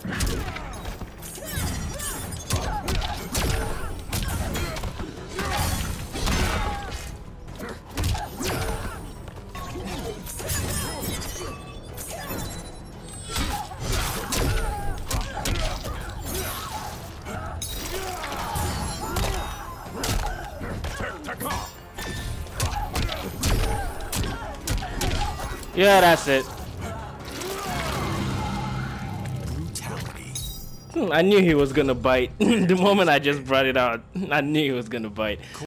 Yeah, that's it. I knew he was gonna bite. The moment I just brought it out, I knew he was gonna bite.